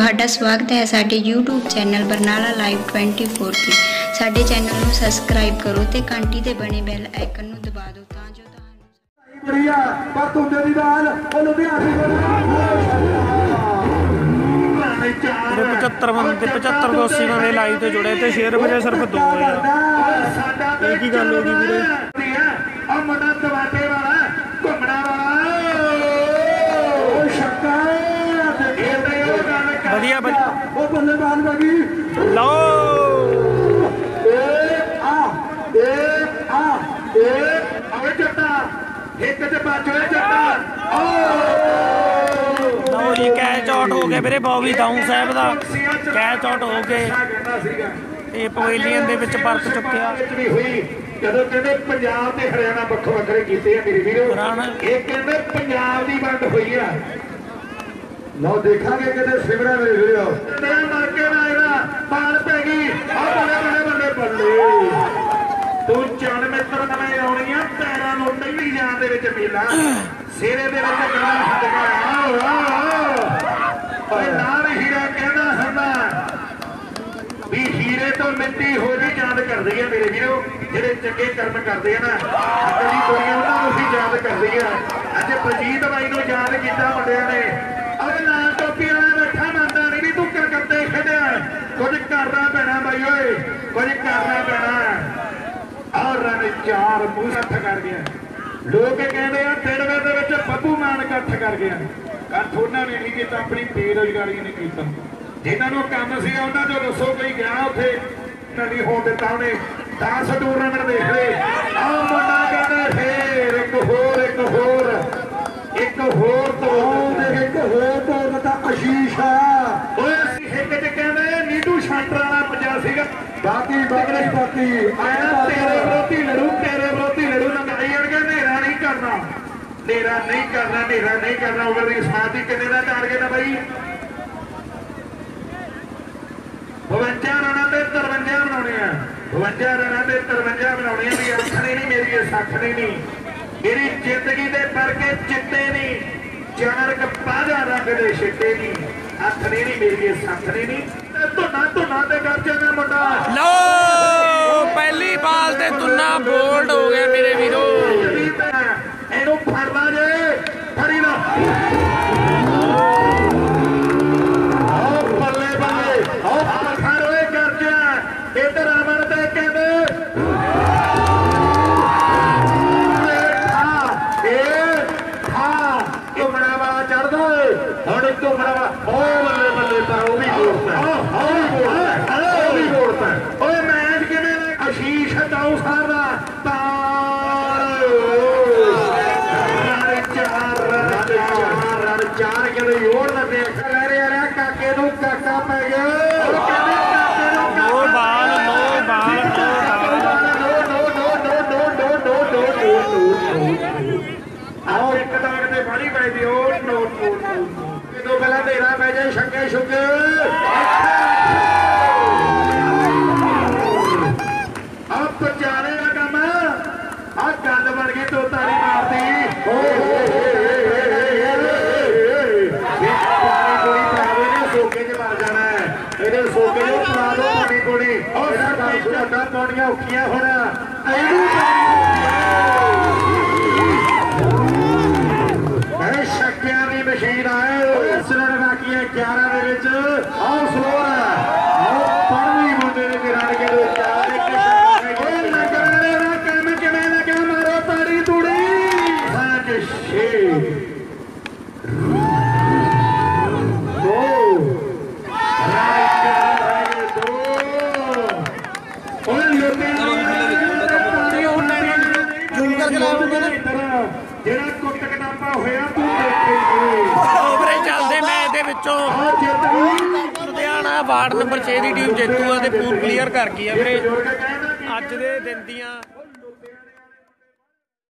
ਤੁਹਾਡਾ ਸਵਾਗਤ ਹੈ ਸਾਡੇ YouTube ਚੈਨਲ ਬਰਨਾਲਾ ਲਾਈਵ 24 ਤੇ। ਸਾਡੇ ਚੈਨਲ ਨੂੰ ਸਬਸਕ੍ਰਾਈਬ ਕਰੋ ਤੇ ਘੰਟੀ ਤੇ ਬਣੇ ਬੈਲ ਆਈਕਨ ਨੂੰ ਦਬਾ ਦਿਓ ਤਾਂ ਜੋ ਤੁਹਾਨੂੰ ਬੜੀਆ ਪਰ ਤੁੰਦੇ ਦੀ ਦਾਲ ਉਹ ਲੁਧਿਆਣੇ 75 ਬੰਦੇ 75 ਤੋਂ 80 ਬੰਦੇ ਲਾਈਵ ਤੇ ਜੁੜੇ ਤੇ ਸ਼ੇਅਰ ਵਜੇ ਸਿਰਫ 2 ਸਾਡਾ ਕੀ ਗੱਲ ਹੋ ਗਈ ਵੀਰੇ? ਆ ਮੁੰਡਾ ਦਵਾਟੇ ਵਾਲਾ ਘੁੰਮਣਾ ਵਾਲਾ ਉਹ ਸ਼ੱਕਾ ਵਧੀਆ ਉਹ ਬੱਲੇਬਾਜ਼ ਬਗੀ ਲਓ ਆਵੇ ਚੱਟਾ ਇੱਕ ਤੇ ਬਾਜੋਏ ਚੱਟਾ ਲਓ ਜੀ ਕੈਚ ਆਊਟ ਹੋ ਗਿਆ ਵੀਰੇ ਬੌਬੀ ਦਾਊਂ ਸਾਹਿਬ ਦਾ ਕੈਚ ਆਊਟ ਹੋ ਕੇ ਇਹ ਪਵੇਲੀਅਨ ਦੇ ਵਿੱਚ ਪਰਤ ਚੁੱਕਿਆ। ਜਦੋਂ ਕਹਿੰਦੇ ਪੰਜਾਬ ਤੇ ਹਰਿਆਣਾ ਵੱਖੋ ਵੱਖਰੇ ਕੀਤੇ ਆ ਮੇਰੇ ਵੀਰੋ, ਇਹ ਕਹਿੰਦੇ ਪੰਜਾਬ ਦੀ ਵੰਡ ਹੋਈ ਆ। ਲਓ ਦੇਖਾਂਗੇ ਕਿਤੇ ਸਿਮਰਾ ਮੇਰੇ ਵੀਰੋ ਤੇ ਮਰ ਕੇ ਨਾ ਇਹਦਾ ਬਾਲ ਪੈ ਗਈ ਆ ਬੱਲੇ ਬੱਲੇ ਬੱਲੇ ਤੂੰ ਚਣ ਮਿੱਤਰ ਨਵੇਂ ਆਉਣੀ ਆ ਪੈਰਾਂ ਨੂੰ ਪਹਿਲੀ ਜਾਨ ਦੇ ਵਿੱਚ ਮੇਲਾ ਸਿਰੇ ਦੇ ਵਿੱਚ ਗਲਾ ਹੱਥ ਓਏ ਨਾਲ ਹੀਰਾ ਕਹਿੰਦਾ ਹੁੰਦਾ ਵੀ ਹੀਰੇ ਤੋਂ ਮਿੱਟੀ ਹੋ ਜੀ ਯਾਦ ਕਰਦੇ ਆ ਮੇਰੇ ਵੀਰੋ, ਜਿਹੜੇ ਚੰਗੇ ਕਰਮ ਕਰਦੇ ਆ ਨਾ ਅਗਲੀ ਦੁਨੀਆ ਉਹਨਾਂ ਨੂੰ ਵੀ ਯਾਦ ਕਰਦੀ ਆ। ਅੱਜ ਬਲਜੀਤ ਬਾਈ ਨੂੰ ਯਾਦ ਕੀਤਾ ਮੁੰਡਿਆਂ ਨੇ। ਅਰੇ ਲਾਲ ਟੋਪੀ ਵਾਲਾ ਬੈਠਾ ਮੰਨਦਾ ਨਹੀਂ ਵੀ ਤੂੰ ਕਲਕੱਤੇ ਖੇਡਿਆ, ਕੁਝ ਕਰਨਾ ਪੈਣਾ ਬਾਈ ਓਏ, ਕੁਝ ਕਰਨਾ ਪੈਣਾ। ਔਰ ਰਨ 4 ਮੂੰਹ ਹੱਥ ਕਰ ਗਿਆ। ਲੋਕ ਕਹਿੰਦੇ ਆ ਤਿੰਨਵੇਂ ਦੇ ਵਿੱਚ ਬੱਬੂ ਮਾਨ ਇਕੱਠ ਕਰ ਗਿਆ। ਇਕੱਠ ਉਹਨਾਂ ਨੇ ਨਹੀਂ ਕੀਤਾ, ਆਪਣੀ ਬੇਰੁਜ਼ਗਾਰੀ ਨੇ ਕੀਤਾ। ਜਿਨ੍ਹਾਂ ਨੂੰ ਕੰਮ ਸੀ ਉਹਨਾਂ ਚੋਂ ਦੱਸੋ ਕੋਈ ਗਿਆ ਉੱਥੇ ਨਹੀਂ ਹੋਣ ਦਿੱਤਾ ਉਹਨੇ। 10 ਟੂਰਨਾਮੈਂਟ ਦੇਖ ਲਏ। ਆਹ ਮੁੰਡਾ ਕਹਿੰਦਾ ਫੇਰ ਇੱਕ ਹੋਰ ਤੋਂ ਪਤਾ ਆਸ਼ੀਸ਼ ਆ ਓਏ ਹਿੱਕ ਚ ਕਹਿੰਦੇ ਨੀਟੂ ਸ਼ਾਂਟਰ ਵਾਲਾ ਪੰਜਾ ਸੀਗਾ। ਬਾਕੀ ਆਇਆ ਤੇਰੇ ਵਿਰੋਧੀ ਲੜੂ ਲੰਗਾਈ ਅੜਗੇ। ਹਨੇਰਾ ਨਹੀਂ ਕਰਨਾ ਓਵਰ ਦੀ ਸਮਾਧੀ ਕਿੰਨੇ ਦਾ ਟਾਰਗੇਟ ਆ ਬਾਈ? 52 ਰਨਾਂ ਤੇ 53 ਬਣਾਉਣੇ ਆ। 52 ਰਨਾਂ ਤੇ 53 ਬਣਾਉਣੇ ਆ ਵੀ ਅੱਖ ਨਹੀਂ ਮੇਰੀ ਇਹ ਸੱਖ ਨਹੀਂ ਮੇਰੀ ਜ਼ਿੰਦਗੀ ਦੇ ਵਰਗੇ ਚਿੱਟੇ ਨਹੀਂ ਚਾਰ ਕਪਾਦਾ ਰੰਗ ਦੇ ਛਿੱਟੇ ਨਹੀਂ ਅੱਖ ਨਹੀਂ ਮੇਰੀ ਇਹ ਸੱਖ ਨਹੀਂ ਧੁਨਾ ਤੇ ਕਰ ਜਾਣਾ ਮੁੰਡਾ। ਲਓ ਪਹਿਲੀ ਬਾਲ ਤੇ ਤੁੰਨਾ ਬੋਲਡ ਹੋ ਗਿਆ ਮੇਰੇ ਵੀਰੋ। ਇਹਨੂੰ ਫੜਨਾ ਜੇ ਫੜੀ ਨਾ ਬੱਲੇ ਬੱਲੇ ਫੜ ਓਏ ਕਰ ਜਾ ਇੱਧਰ ਅਮਰ ਤੇ ਕਹਿੰਦੇ ਘੁੰਮਣਾ ਵਾਲਾ ਚੜਦਾ ਹੁਣ ਘੁੰਮਣਾ ਵਾਲਾ ਉਹ ਬੱਲੇ ਬੱਲੇ ਪਰ ਉਹ ਵੀ ਬੋਲਦਾ ਓਏ ਮੈਚ ਕਿਵੇਂ ਆਸ਼ੀਸ਼ ਦਾਊ ਸਾਹਿਬ ਦਾ ਚਾਰ ਕਿਲੋ ਯੋੜ ਦਾ ਦੇਖ ਲੈ ਰਿਹਾ ਕਾਕੇ ਨੂੰ ਕਾਕਾ ਪੈ ਗਿਆ। ਆਓ ਇੱਕ ਦਾਗ ਤੇ ਬਾਲੀ ਪੈ ਗਈ। ਉਹ ਜਦੋਂ ਪਹਿਲਾਂ ਹਨੇਰਾ ਪੈ ਜਾਏ ਛੱਕੇ ਛੁੱਕੇ ਆ ਪਚਾਰੇ ਦਾ ਕੰਮ ਆ ਗੱਲ ਬਣ ਗਈ ਤੋ ਤਾਰੀ ਮਾਰਦੀ ਸੋਕੇ ਚ ਮਰ ਜਾਣਾ ਇਹਦੇ ਸੋਕੇ ਚ ਪਾ ਦੋ ਪਾਣੀ ਪੂਣੀ ਇਹਦਾ ਪਾਉਣੀਆਂ ਔਖੀਆਂ ਹੁਣ ਇਹਨੂੰ ਸ਼ੱਕਿਆਂ ਦੀ ਮਸ਼ੀਨ ਆਏ ਸਿਰ ਬਾਕੀ 11 ਦੇ ਵਿੱਚ ਆਹ ਸਲੋਰ ਆਹ ਪੜਵੀ ਮੁੰਡੇ ਨੇ ਗਿਰਾੜ ਕੇ ਦੋ ਚਾਰ ਇੱਕ ਓਏ ਲੱਗਣੇ ਦਾ ਕੰਮ ਕਿਵੇਂ ਲੱਗਿਆ ਮਾਰੋ ਤਾੜੀ ਤੂੜੀ 6 ਜਿਹੜਾ ਕੁੱਟ ਕਟਾਪਾ ਹੋਇਆ ਤੂੰ ਓਵਰੇ ਚੱਲਦੇ ਮੈਚ ਦੇ ਵਿੱਚੋਂ ਲੁਧਿਆਣਾ ਵਾਰਡ ਨੰਬਰ 6 ਦੀ ਟੀਮ ਜੇਤੂ ਆ ਤੇ ਪੂਲ ਕਲੀਅਰ ਕਰ ਗਈ ਆ ਵੀਰੇ ਅੱਜ ਦੇ ਦਿਨ ਦੀਆਂ।